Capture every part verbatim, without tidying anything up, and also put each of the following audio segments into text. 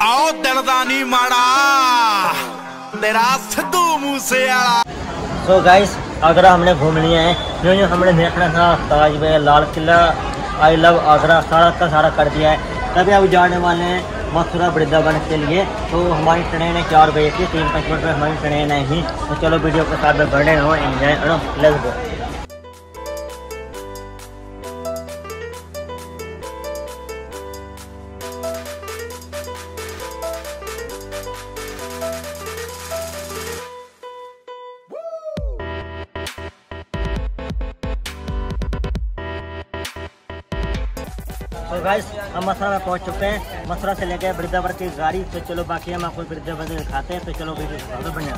आओ दलदानी माड़ा तेरा सिद्धू मूसेवाला। तो गाइस आगरा हमने घूम लिया है, जो जो हमने देखना था ताजमहल, लाल किला, आई लव आगरा, सारा का सारा कर दिया है। तभी अब जाने वाले हैं मथुरा वृंदावन के लिए। तो हमारी ट्रेन है चार बजे की, तीन पाँच मिनट में हमारी ट्रेन आएगी। तो चलो वीडियो के साथ में बढ़े हो, एंजॉय करो, लेट्स गो। तो गाइस हम मथुरा में पहुंच चुके हैं। मथुरा से लेके वृंदावन की गाड़ी। तो चलो बाकी हम आपको वृंदावन दिखाते हैं। तो चलो वीडियो बढ़िया।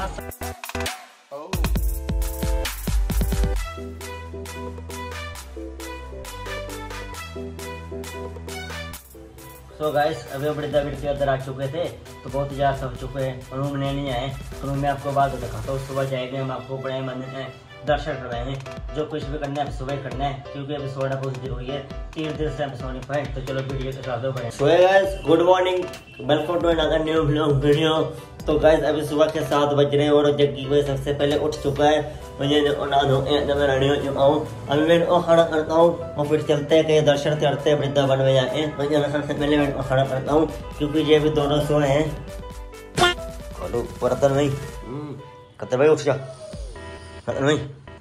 सो गाइस अभी वृंदावन के अंदर आ चुके थे, तो बहुत ही ज्यादा थक चुके हैं, रूम नहीं नहीं आए। रूम में आपको बात दिखाता हूँ। सुबह जाएंगे हम, आपको बड़े मंदिर में दर्शन करवाएंगे। जो कुछ भी करना है सुबह करना है, क्योंकि अभी सोना बहुत जरूरी है। तीन दिन से हम सोने पाए। तो चलो वीडियो के साथ बढ़े। So guys good morning, welcome to another new vlog video. तो गाइस अभी सुबह के सात बज रहे हैं और जग्गी को सबसे पहले उठ चुका है। मुझे मैं रेडी हो चुका हूँ। अभी मैं खाना करता हूँ और फिर चलते हैं कहीं दर्शन करते हैं वृंदावन में जाए। सबसे पहले मैं खाना करता हूँ, क्योंकि ये भी दोनों सोए हैं। हेलो बर्तन भाई, कतर भाई उठ जा। भाई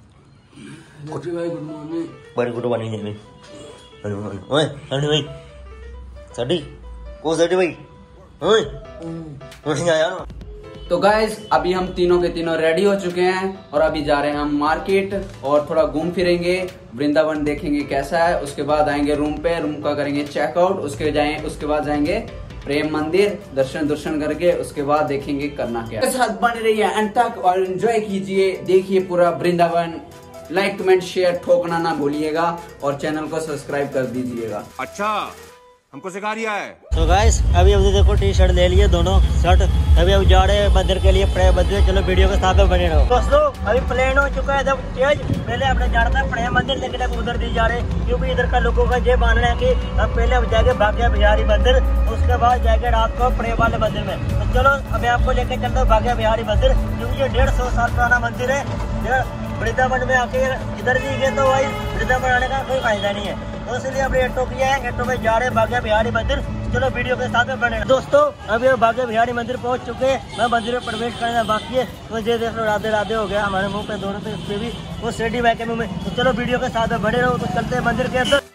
गुड मॉर्निंग, बड़ी गुड मॉर्निंग भाई। हेलो ओए हेलो भाई, सडी को सडी भाई ओए उठ जा यार। तो गाइस अभी हम तीनों के तीनों रेडी हो चुके हैं और अभी जा रहे हैं हम मार्केट और थोड़ा घूम फिरेंगे, वृंदावन देखेंगे कैसा है। उसके बाद आएंगे रूम पे, रूम का करेंगे चेकआउट। उसके जाए उसके बाद जाएंगे प्रेम मंदिर, दर्शन दर्शन करके उसके बाद देखेंगे करना क्या। साथ बने रहिए अंत तक और एंजॉय कीजिए, देखिए पूरा वृंदावन। लाइक कमेंट शेयर ठोकना ना भूलिएगा और चैनल को सब्सक्राइब कर दीजिएगा। अच्छा हमको सिखा रिया है। तो गाइस अभी अभी देखो टी शर्ट ले लिए दोनों शर्ट। अभी अब जा रहे हैं मंदिर के लिए, प्रेम मंदिर। चलो वीडियो के साथ में बने रहो। दोस्तों अभी प्लेन हो चुका है जब तेज। पहले अपने जाना था प्रेम मंदिर, लेकिन अब उधर नहीं जा रहे, क्योंकि इधर का लोगों का ये मानना है कि अब पहले अब जाएंगे भाग्य बिहारी मंदिर, उसके बाद जाएंगे रात को प्रेम वाले मंदिर में। तो चलो अभी आपको लेके चलते हैं भाग्य बिहारी मंदिर, क्योंकि ये डेढ़ सौ साल पुराना मंदिर है। वृंदावन में आके इधर नहीं गए तो भाई वृंदावन आने का कोई फायदा नहीं है। तो इसलिए हमने ऑटो किया है, ऑटो में जा रहे हैं भाग्य बिहारी मंदिर। चलो वीडियो के साथ में बने। दोस्तों अभी हम भाग्य बिहारी मंदिर पहुंच चुके हैं। मैं मंदिर में प्रवेश करना बाकी है। तो ये देख लो राधे राधे हो गया हमारे मुंह पे, दोनों पे उस पे भी वो सेडी बाइक के मुंह में। तो चलो वीडियो के साथ में बने रहो। तो चलते हैं मंदिर के अंदर।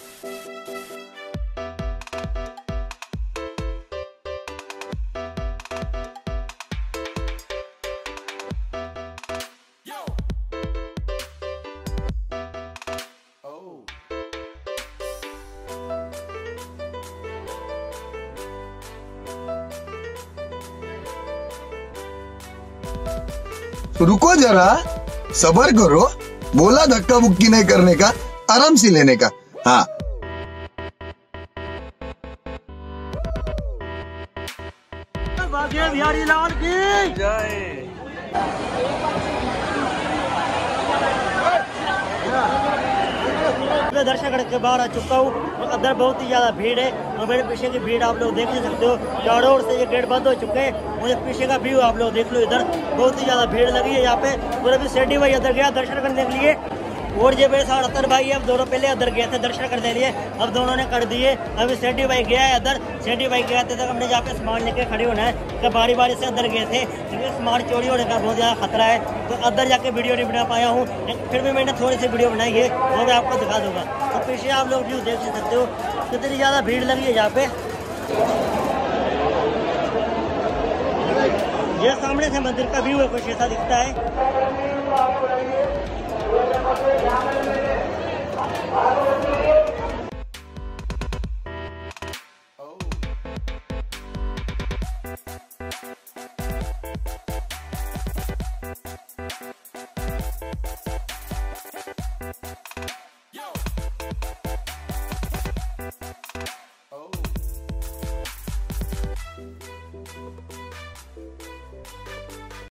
रुको जरा, सबर करो। बोला धक्का बुक्की नहीं करने का, आराम से लेने का। हाँ भाग्य बिहारी लाल की जय। मैं दर्शन करके बाहर आ चुका हूँ और अंदर बहुत ही ज्यादा भीड़ है। और मेरे पीछे की भीड़ आप लोग देख ही सकते हो। चारों ओर से ये गेट बंद हो चुके हैं। मुझे पीछे का व्यू आप लोग देख लो, इधर बहुत ही ज्यादा भीड़ लगी है यहाँ पे। और अभी सेठी भाई अंदर गया दर्शन करने के लिए, और ये मेरे साथ अतर भाई अब दोनों पहले अंदर गए थे दर्शन करने के लिए, अब दोनों ने कर दिए। अभी सेठी भाई गया है अंदर। सेठी भाई गया थे तक हमने यहाँ पे सामान लेके खड़े होना है, तो बारी बारी से अंदर गए थे, क्योंकि सामान चोरी होने का बहुत ज़्यादा खतरा है। तो अंदर जाके वीडियो नहीं बना पाया हूँ, फिर भी मैंने थोड़ी सी वीडियो बनाई है, वो मैं आपको दिखा दूंगा। तो पीछे आप लोग व्यू देख सकते हो कितनी ज़्यादा भीड़ लगी है यहाँ पे। ये सामने से मंदिर का व्यू है, कुछ ऐसा दिखता है।